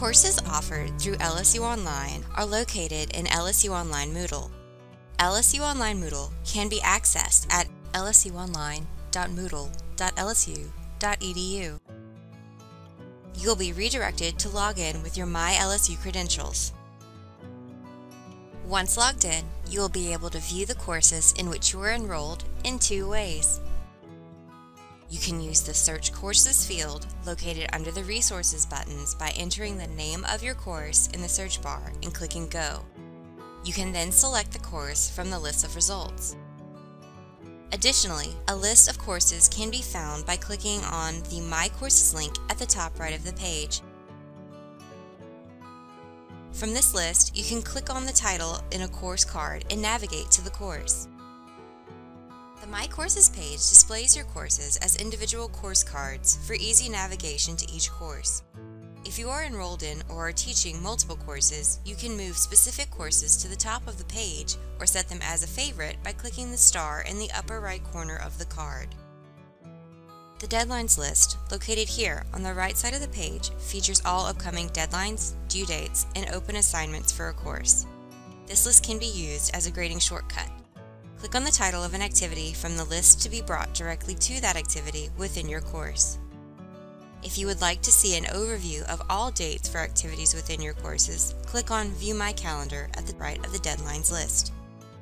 Courses offered through LSU Online are located in LSU Online Moodle. LSU Online Moodle can be accessed at lsuonline.moodle.lsu.edu. You'll be redirected to log in with your My LSU credentials. Once logged in, you will be able to view the courses in which you are enrolled in two ways. You can use the Search Courses field located under the Resources buttons by entering the name of your course in the search bar and clicking Go. You can then select the course from the list of results. Additionally, a list of courses can be found by clicking on the My Courses link at the top right of the page. From this list, you can click on the title in a course card and navigate to the course. The My Courses page displays your courses as individual course cards for easy navigation to each course. If you are enrolled in or are teaching multiple courses, you can move specific courses to the top of the page or set them as a favorite by clicking the star in the upper right corner of the card. The Deadlines list, located here on the right side of the page, features all upcoming deadlines, due dates, and open assignments for a course. This list can be used as a grading shortcut. Click on the title of an activity from the list to be brought directly to that activity within your course. If you would like to see an overview of all dates for activities within your courses, click on View My Calendar at the right of the Deadlines list.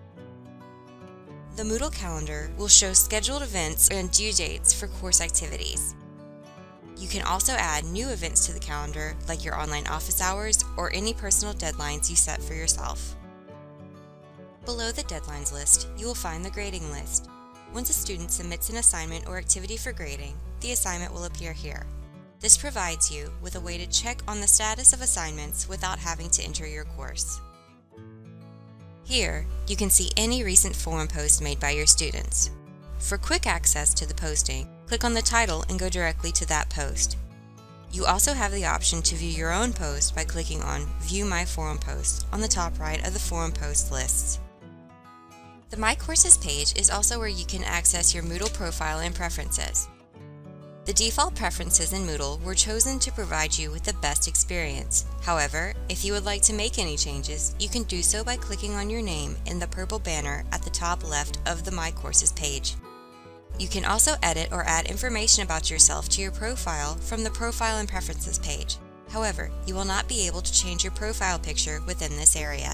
The Moodle calendar will show scheduled events and due dates for course activities. You can also add new events to the calendar, like your online office hours or any personal deadlines you set for yourself. Below the Deadlines list, you will find the Grading list. Once a student submits an assignment or activity for grading, the assignment will appear here. This provides you with a way to check on the status of assignments without having to enter your course. Here, you can see any recent forum posts made by your students. For quick access to the posting, click on the title and go directly to that post. You also have the option to view your own post by clicking on View My Forum Post on the top right of the forum post lists. The My Courses page is also where you can access your Moodle profile and preferences. The default preferences in Moodle were chosen to provide you with the best experience. However, if you would like to make any changes, you can do so by clicking on your name in the purple banner at the top left of the My Courses page. You can also edit or add information about yourself to your profile from the Profile and Preferences page. However, you will not be able to change your profile picture within this area.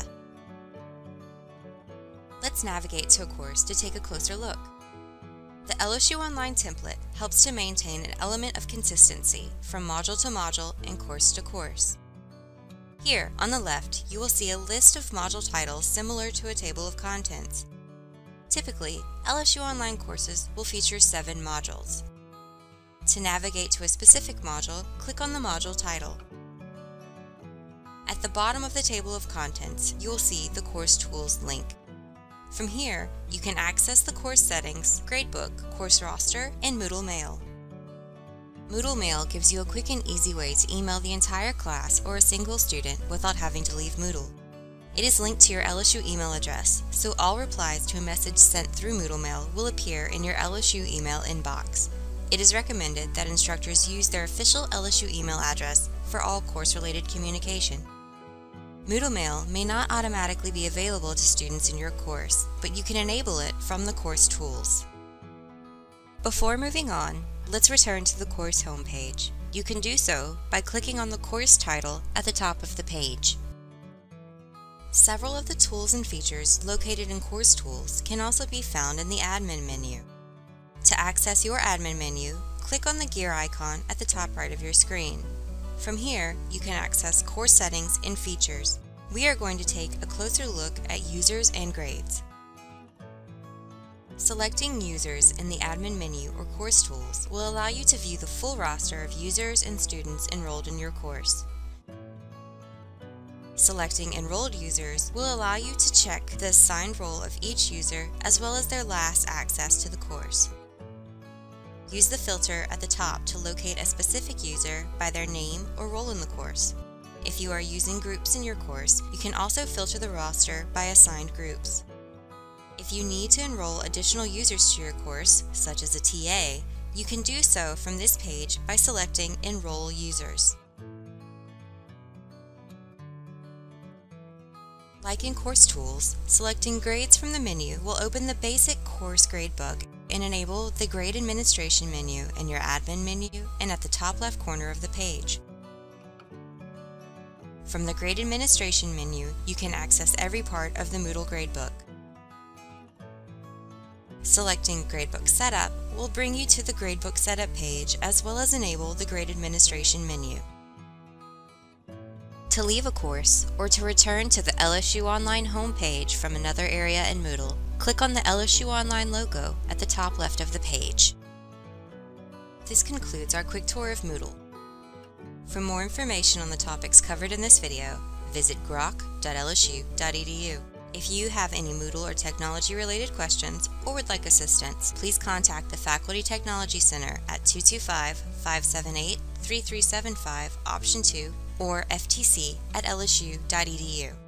Let's navigate to a course to take a closer look. The LSU Online template helps to maintain an element of consistency from module to module and course to course. Here, on the left, you will see a list of module titles similar to a table of contents. Typically, LSU Online courses will feature 7 modules. To navigate to a specific module, click on the module title. At the bottom of the table of contents, you will see the Course Tools link. From here, you can access the course settings, Gradebook, course roster, and Moodle Mail. Moodle Mail gives you a quick and easy way to email the entire class or a single student without having to leave Moodle. It is linked to your LSU email address, so all replies to a message sent through Moodle Mail will appear in your LSU email inbox. It is recommended that instructors use their official LSU email address for all course-related communication. Moodle Mail may not automatically be available to students in your course, but you can enable it from the course tools. Before moving on, let's return to the course homepage. You can do so by clicking on the course title at the top of the page. Several of the tools and features located in Course Tools can also be found in the Admin menu. To access your Admin menu, click on the gear icon at the top right of your screen. From here, you can access course settings and features. We are going to take a closer look at users and grades. Selecting Users in the Admin menu or Course Tools will allow you to view the full roster of users and students enrolled in your course. Selecting Enrolled Users will allow you to check the assigned role of each user as well as their last access to the course. Use the filter at the top to locate a specific user by their name or role in the course. If you are using groups in your course, you can also filter the roster by assigned groups. If you need to enroll additional users to your course, such as a TA, you can do so from this page by selecting Enroll Users. Like in Course Tools, selecting Grades from the menu will open the basic course gradebook and enable the Grade Administration menu in your Admin menu and at the top left corner of the page. From the Grade Administration menu, you can access every part of the Moodle Gradebook. Selecting Gradebook Setup will bring you to the Gradebook Setup page as well as enable the Grade Administration menu. To leave a course or to return to the LSU Online homepage from another area in Moodle, click on the LSU Online logo at the top left of the page. This concludes our quick tour of Moodle. For more information on the topics covered in this video, visit groq.lsu.edu. If you have any Moodle or technology-related questions or would like assistance, please contact the Faculty Technology Center at 225-578-3375, option 2, or ftc@lsu.edu.